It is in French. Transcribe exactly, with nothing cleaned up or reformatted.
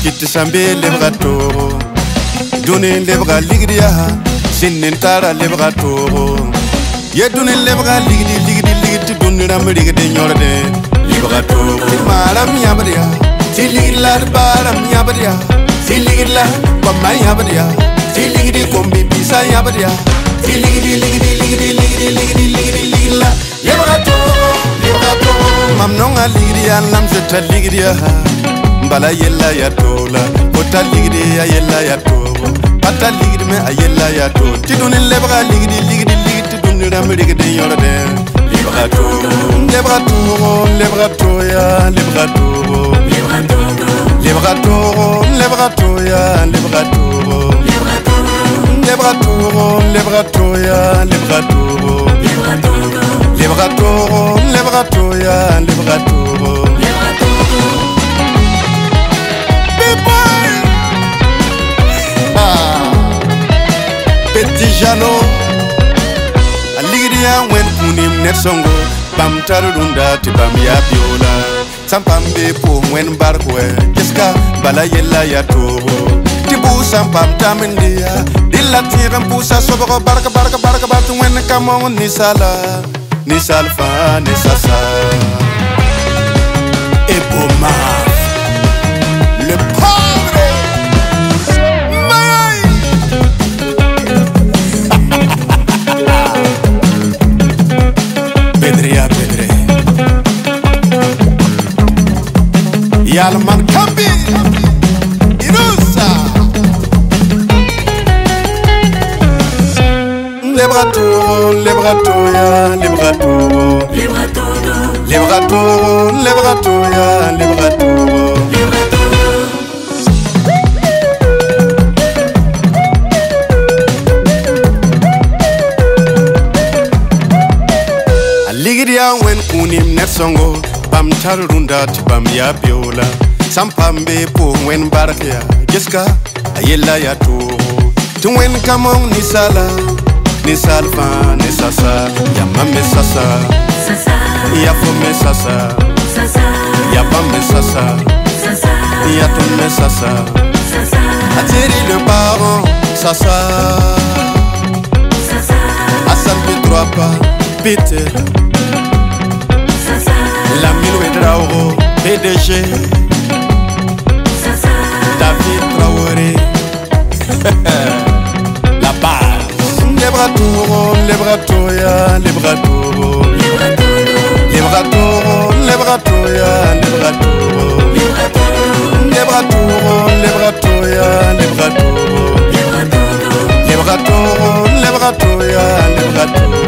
kiti sambe lebra toro Dunin lebra ligriya Sinin tara lebra toro Ye dunin lebra ligri ligri ligri Dunin amriga de nyorde Lebra toro Mara miyabariya Siligla bara miyabariya Siligla Kwama yabariya Siligri kombi bisa yabariya Siligri ligri ligri ligri ligri ligri ligla Lebra toro Lebra toro Mamnonga ligriya lamseta ligriya Mbala yella ya tola Kota ligri ya yella ya tola Pata ligri me a yella ya tola Tiduni lebra ligri ligri ligri Tiduni ramriga de nyorde Lebra toro Lebra toro Lebra toya Lebra toro Lebra toro Lebra toya Lebra toro Lebra toro Lebra toya Lebra toro Lebra toro Lebra toya Lebra toro Petit Jano Aligria wen kunim net songo Bam tarunda ti bam ya biola Sampambe po wen barkwe Kiska bala yella ya toro Tibu sampam tamindia Dilla tiram pusa soboko barka barka barka barka wen kamon ni sala Ni salfa ni sasa Eboma Le padre Pedria pedre Yalman Kambi Inusa Lebratoro Lebratoya Lebratoro Lebratoro Lebratoya Lebratoro Ligriya wen kunim net songo Bam tarunda ti bam ya biola Sampambe po wen barkia Kiska ayella ya toro Tu wen kamon ni sala Ni salfa ni sasa Ya mame sasa Ya fome sasa Ya bame sasa Ya tome sasa Atterri le baron sasa Hassan Pedro pas Peter La Milou Traoré, P D G David Traoré La base Lebra toro, lebra toya, lebra toro Lebra toro, lebra toya, lebra toro Lebra toro, lebra toya, lebra toro Lebra toro, lebra toya, lebra toro